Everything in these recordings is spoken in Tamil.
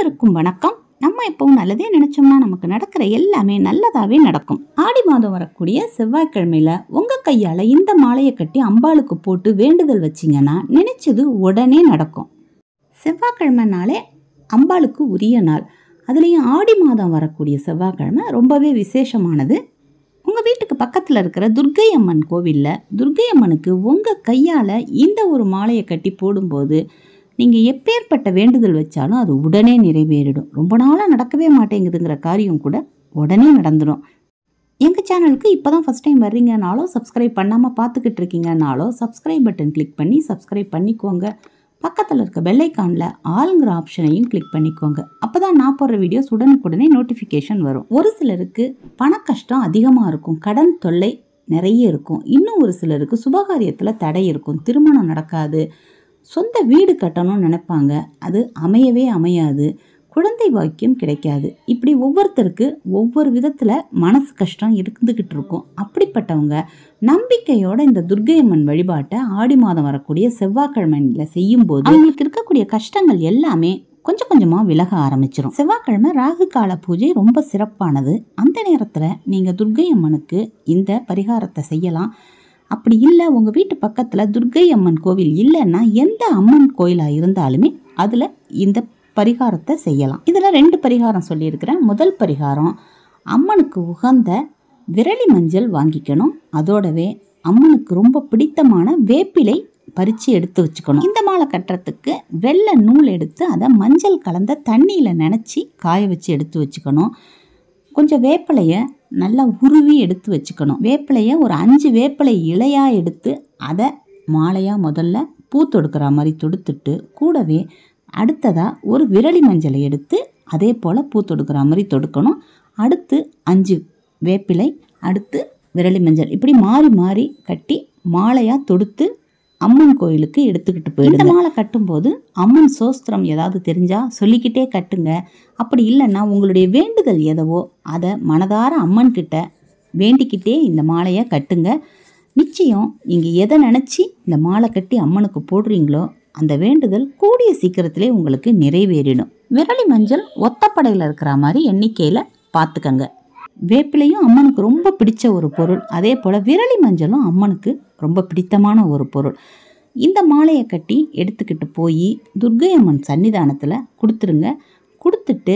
அனைவருக்கும் வணக்கம். நம்ம எப்பவும் நல்லதே நினைச்சோம்னா நமக்கு நடக்கிற எல்லாமே நல்லதாவே நடக்கும். ஆடி மாதம் வரக்கூடிய செவ்வாய்க்கிழமையில உங்க கையால இந்த மாலையை கட்டி அம்பாளுக்கு போட்டு வேண்டுதல் வச்சிங்கன்னா நினைச்சது உடனே நடக்கும். செவ்வாய்க்கிழமைனாலே அம்பாளுக்கு உரிய நாள். அதுலேயும் ஆடி மாதம் வரக்கூடிய செவ்வாய்க்கிழமை ரொம்பவே விசேஷமானது. உங்கள் வீட்டுக்கு பக்கத்தில் இருக்கிற துர்க்கை அம்மன் கோவிலில் துர்க்கை அம்மனுக்கு உங்கள் கையால் இந்த ஒரு மாலையை கட்டி போடும்போது நீங்கள் எப்பேற்பட்ட வேண்டுதல் வச்சாலும் அது உடனே நிறைவேறிடும். ரொம்ப நாளாக நடக்கவே மாட்டேங்குதுங்கிற காரியம் கூட உடனே நடந்துடும். எங்கள் சேனலுக்கு இப்போ தான் ஃபஸ்ட் டைம் வர்றீங்கனாலும், சப்ஸ்கிரைப் பண்ணாமல் பார்த்துக்கிட்டு இருக்கீங்கனாலும் சப்ஸ்கிரைப் பட்டன் கிளிக் பண்ணி சப்ஸ்கிரைப் பண்ணிக்கோங்க. பக்கத்தில் இருக்க பெல்லைக்கானில் ஆளுங்கிற ஆப்ஷனையும் கிளிக் பண்ணிக்கோங்க. அப்போ தான் நான் போடுற வீடியோஸ் உடனுக்குடனே நோட்டிஃபிகேஷன் வரும். ஒரு சிலருக்கு பண கஷ்டம் அதிகமாக இருக்கும், கடன் தொல்லை நிறைய இருக்கும். இன்னும் ஒரு சிலருக்கு சுபகாரியத்தில் தடை இருக்கும், திருமணம் நடக்காது, சொந்த வீடு கட்டணும்னு நினைப்பாங்க, அது அமையவே அமையாது, குழந்தை பாக்கியம் கிடைக்காது. இப்படி ஒவ்வொருத்தருக்கு ஒவ்வொரு விதத்தில் மனசு கஷ்டம் இருந்துக்கிட்டு இருக்கும். அப்படிப்பட்டவங்க நம்பிக்கையோட இந்த துர்க்கை அம்மன் வழிபாட்டை ஆடி மாதம் வரக்கூடிய செவ்வாய்க்கிழமையில் செய்யும்போது அவங்களுக்கு இருக்கக்கூடிய கஷ்டங்கள் எல்லாமே கொஞ்சம் கொஞ்சமாக விலக ஆரம்பிச்சிடும். செவ்வாய்க்கிழமை ராகு கால பூஜை ரொம்ப சிறப்பானது. அந்த நேரத்தில் நீங்கள் துர்க்கை அம்மனுக்கு இந்த பரிகாரத்தை செய்யலாம். அப்படி இல்லை, உங்கள் வீட்டு பக்கத்தில் துர்க்கை அம்மன் கோவில் இல்லைன்னா எந்த அம்மன் கோயிலாக இருந்தாலுமே அதில் இந்த பரிகாரத்தை செய்யலாம். இதில் 2 பரிகாரம் சொல்லியிருக்கிறேன். முதல் பரிகாரம், அம்மனுக்கு உகந்த விரலி மஞ்சள் வாங்கிக்கணும். அதோடவே அம்மனுக்கு ரொம்ப பிடித்தமான வேப்பிலை பறித்து எடுத்து வச்சுக்கணும். இந்த மாலை கட்டுறதுக்கு வெள்ளை நூல் எடுத்து அதை மஞ்சள் கலந்த தண்ணியில் நனைச்சி காய வச்சு எடுத்து வச்சுக்கணும். கொஞ்சம் வேப்பிலையை நல்லா உருவி எடுத்து வச்சுக்கணும். வேப்பிலையை ஒரு 5 வேப்பிலை இலையாக எடுத்து அதை மாலையாக முதல்ல பூ தொடுக்கிற மாதிரி தொடுத்துட்டு, கூடவே அடுத்ததாக ஒரு விரலி மஞ்சளை எடுத்து அதே போல் பூ தொடுக்கிற மாதிரி தொடுக்கணும். அடுத்து 5 வேப்பிலை, அடுத்து விரலி மஞ்சள், இப்படி மாறி மாறி கட்டி மாலையாக தொடுத்து அம்மன் கோயிலுக்கு எடுத்துக்கிட்டு போயிடுங்க. இந்த மாலை கட்டும்போது அம்மன் சோஸ்திரம் ஏதாவது தெரிஞ்சால் சொல்லிக்கிட்டே கட்டுங்க. அப்படி இல்லைன்னா உங்களுடைய வேண்டுதல் எதவோ அதை மனதார அம்மன் கிட்ட வேண்டிக்கிட்டே இந்த மாலையை கட்டுங்க. நிச்சயம் நீங்கள் எதை நினச்சி இந்த மாலை கட்டி அம்மனுக்கு போடுறீங்களோ அந்த வேண்டுதல் கூடிய சீக்கிரத்திலே உங்களுக்கு நிறைவேறிடும். விரலி மஞ்சள் ஒத்தப்படையில் இருக்கிற மாதிரி எண்ணிக்கையில் பார்த்துக்கங்க. வேப்பிலையும் அம்மனுக்கு ரொம்ப பிடிச்ச ஒரு பொருள், அதே போல் விரலி மஞ்சளும் அம்மனுக்கு ரொம்ப பிடித்தமான ஒரு பொருள். இந்த மாலையை கட்டி எடுத்துக்கிட்டு போய் துர்க்கை அம்மன் சன்னிதானத்தில் கொடுத்துருங்க. கொடுத்துட்டு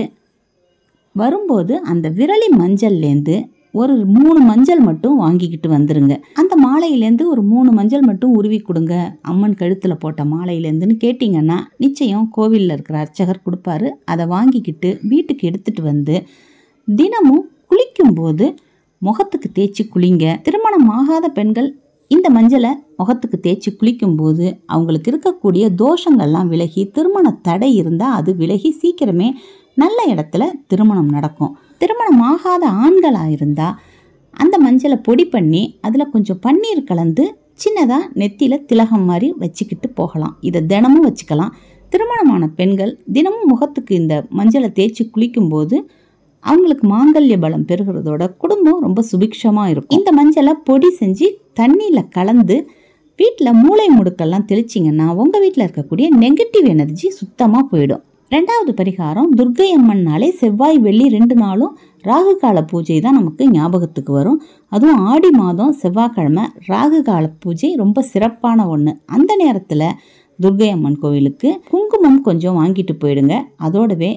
வரும்போது அந்த விரலி மஞ்சள்லேருந்து ஒரு 3 மஞ்சள் மட்டும் வாங்கிக்கிட்டு வந்துடுங்க. அந்த மாலையிலேருந்து ஒரு 3 மஞ்சள் மட்டும் உருவி கொடுங்க, அம்மன் கழுத்தில் போட்ட மாலையிலேருந்துன்னு கேட்டிங்கன்னா நிச்சயம் கோவிலில் இருக்கிற அர்ச்சகர் கொடுப்பாரு. அதை வாங்கிக்கிட்டு வீட்டுக்கு எடுத்துகிட்டு வந்து தினமும் குளிக்கும்போது முகத்துக்கு தேய்ச்சி குளிங்க. திருமணம் ஆகாத பெண்கள் இந்த மஞ்சளை முகத்துக்கு தேய்ச்சி குளிக்கும்போது அவங்களுக்கு இருக்கக்கூடிய தோஷங்கள்லாம் விலகி, திருமண தடை இருந்தால் அது விலகி சீக்கிரமே நல்ல இடத்துல திருமணம் நடக்கும். திருமணம் ஆகாத ஆண்களாக இருந்தால் அந்த மஞ்சளை பொடி பண்ணி அதில் கொஞ்சம் பன்னீர் கலந்து சின்னதாக நெத்தியில் திலகம் மாதிரி வச்சுக்கிட்டு போகலாம். இதை தினமும் வச்சுக்கலாம். திருமணமான பெண்கள் தினமும் முகத்துக்கு இந்த மஞ்சளை தேய்ச்சி குளிக்கும்போது அவங்களுக்கு மாங்கல்ய பலம் பெறுகிறதோட குடும்பம் ரொம்ப சுபிக்ஷமாக இருக்கும். இந்த மஞ்சளை பொடி செஞ்சு தண்ணியில் கலந்து வீட்டில் மூளை முடுக்கெல்லாம் தெளிச்சிங்கன்னா உங்கள் வீட்டில் இருக்கக்கூடிய நெகட்டிவ் எனர்ஜி சுத்தமாக போயிடும். 2வது பரிகாரம், துர்க்கை அம்மன்னாலே செவ்வாய் வெள்ளி 2 நாளும் ராகு கால பூஜை தான் நமக்கு ஞாபகத்துக்கு வரும். அதுவும் ஆடி மாதம் செவ்வாய்க்கிழமை ராகு கால பூஜை ரொம்ப சிறப்பான ஒன்று. அந்த நேரத்தில் துர்க்கை அம்மன் கோவிலுக்கு குங்குமம் கொஞ்சம் வாங்கிட்டு போயிடுங்க. அதோடவே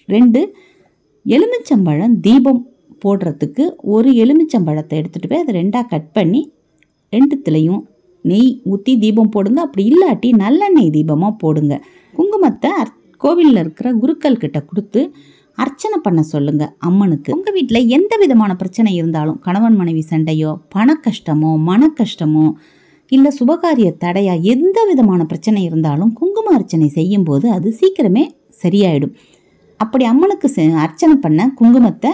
2 எலுமிச்சம்பழம் தீபம் போடுறதுக்கு ஒரு எலுமிச்சம்பழத்தை எடுத்துகிட்டு போய் அதை 2ஆக கட் பண்ணி 2த்துலேயும் நெய் ஊற்றி தீபம் போடுங்க. அப்படி இல்லாட்டி நல்லெண்ணெய் தீபமாக போடுங்க. குங்குமத்தை கோவிலில் இருக்கிற குருக்கள் கிட்ட கொடுத்து அர்ச்சனை பண்ண சொல்லுங்க அம்மனுக்கு. உங்கள் வீட்டில் எந்த விதமான பிரச்சனை இருந்தாலும், கணவன் மனைவி சண்டையோ, பண கஷ்டமோ, மன கஷ்டமோ, இல்லை சுபகாரிய தடையா, எந்த விதமான பிரச்சனை இருந்தாலும் குங்கும அர்ச்சனை செய்யும்போது அது சீக்கிரமே சரியாயிடும். அப்படி அம்மனுக்கு அர்ச்சனை பண்ண குங்குமத்தை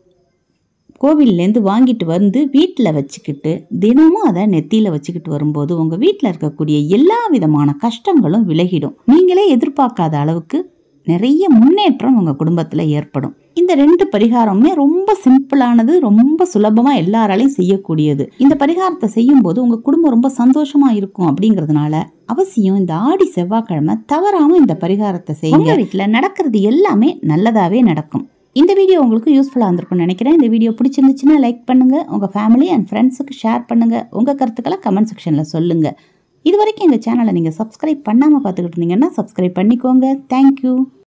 கோவில்லேருந்து வாங்கிட்டு வந்து வீட்டில் வச்சுக்கிட்டு தினமும் அதை நெத்தியில் வச்சுக்கிட்டு வரும்போது உங்கள் வீட்டில் இருக்கக்கூடிய எல்லா விதமான கஷ்டங்களும் விலகிடும். நீங்களே எதிர்பார்க்காத அளவுக்கு நிறைய முன்னேற்றம் உங்கள் குடும்பத்தில் ஏற்படும். இந்த 2 பரிகாரமுமே ரொம்ப சிம்பிளானது, ரொம்ப சுலபமாக எல்லாராலையும் செய்யக்கூடியது. இந்த பரிகாரத்தை செய்யும்போது உங்கள் குடும்பம் ரொம்ப சந்தோஷமாக இருக்கும். அப்படிங்கிறதுனால அவசியம் இந்த ஆடி செவ்வாய்க்கிழமை தவறாம இந்த பரிகாரத்தை செய்யுங்க. உங்க வீட்டில் நடக்கிறது எல்லாமே நல்லதாவே நடக்கும். இந்த வீடியோ உங்களுக்கு யூஸ்ஃபுல்லாக இருந்திருக்கும்னு நினைக்கிறேன். இந்த வீடியோ பிடிச்சிருந்துச்சுன்னா லைக் பண்ணுங்க, உங்க ஃபேமிலி அண்ட் ஃப்ரெண்ட்ஸுக்கு ஷேர் பண்ணுங்க, உங்க கருத்துக்களை கமெண்ட் செக்ஷன்ல சொல்லுங்க. இது வரைக்கும் எங்க சேனலை நீங்க சப்ஸ்கிரைப் பண்ணாம பார்த்துக்கிட்டு இருந்தீங்கன்னா சப்ஸ்கிரைப் பண்ணிக்கோங்க. தேங்க்யூ.